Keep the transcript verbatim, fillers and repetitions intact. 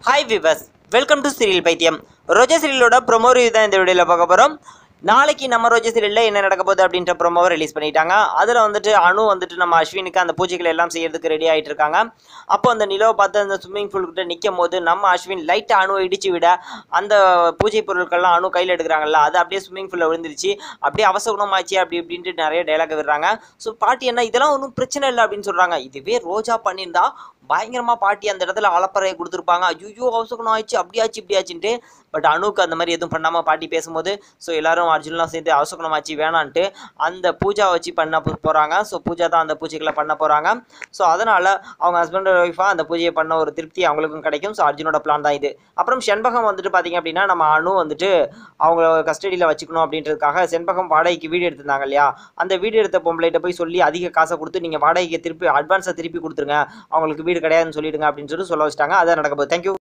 Hi viewers, welcome to serial பைத்தியம். Roja சீரியலோட promo review தான் இந்த வீடியோவில் பார்க்க போகிறோம். நாளைக்கு நம்ம ரோஜா சீரியலில் என்ன நடக்க போகுது அப்படின்ற ப்ரொமோவை ரிலீஸ் பண்ணிட்டாங்க. அதில் வந்துட்டு அனு வந்துட்டு நம்ம அஸ்வினுக்கு அந்த பூஜைகள் எல்லாம் செய்யறதுக்கு ரெடி ஆகிட்டு இருக்காங்க. அப்போ அந்த நிலவை பார்த்து அந்த ஸ்விம்மிங் பூல்கிட்ட நிற்கும் போது நம்ம அஸ்வின் லைட்டாக அணுவை இடிச்சு விட அந்த பூஜை பொருட்கள்லாம் அணு கையில் எடுக்கிறாங்கல்ல, அது அப்படியே ஸ்விம்மிங் பூலில் விழுந்துருச்சு. அப்படியே அவசகுணமாச்சு அப்படி இப்படின்ட்டு நிறைய டைலாக் விடுறாங்க. ஸோ பாட்டி என்ன இதெல்லாம் ஒன்றும் பிரச்சனை இல்லை அப்படின்னு சொல்கிறாங்க. இதுவே ரோஜா பண்ணியிருந்தா பயங்கரமாக பாட்டி அந்த இடத்துல அலப்பறையை கொடுத்துருப்பாங்க. ஐயோ அவசகுணம் ஆயிடுச்சு, அப்படியாச்சு இப்படியாச்சுன்ட்டு. பட் அணுக்கு அந்த மாதிரி எதுவும் பண்ணாமல் பாட்டி பேசும்போது ஸோ எல்லாரும் அர்ஜுன்லாம் சேர்ந்து அவசகுணம் ஆச்சு வேணான்ட்டு அந்த பூஜா வச்சு பண்ண போகிறாங்க. ஸோ பூஜா தான் அந்த பூஜைகளை பண்ண போகிறாங்க. ஸோ அதனால் அவங்க ஹஸ்பண்ட் ஒய்ஃபாக அந்த பூஜையை பண்ண ஒரு திருப்தி அவங்களுக்கும் கிடைக்கும். ஸோ அர்ஜுனோட பிளான் தான் இது. அப்புறம் செண்பகம் வந்துட்டு பார்த்தீங்க அப்படின்னா நம்ம அணு வந்துட்டு அவங்க கஸ்டடியில் வச்சுக்கணும் அப்படின்றதுக்காக செண்பகம் வாடகைக்கு வீடு எடுத்திருந்தாங்க இல்லையா, அந்த வீடு எடுத்த பொம்பளைகிட்ட போய் சொல்லி அதிக காசை கொடுத்து நீங்கள் வாடகைக்கு திருப்பி அட்வான்ஸை திருப்பி கொடுத்துருங்க, அவங்களுக்கு வீடு கிடையாதுன்னு சொல்லிடுங்க அப்படின்னு சொல்லி சொல்ல வச்சுட்டாங்க. அதான் நடக்க போகுது. தேங்க்யூ.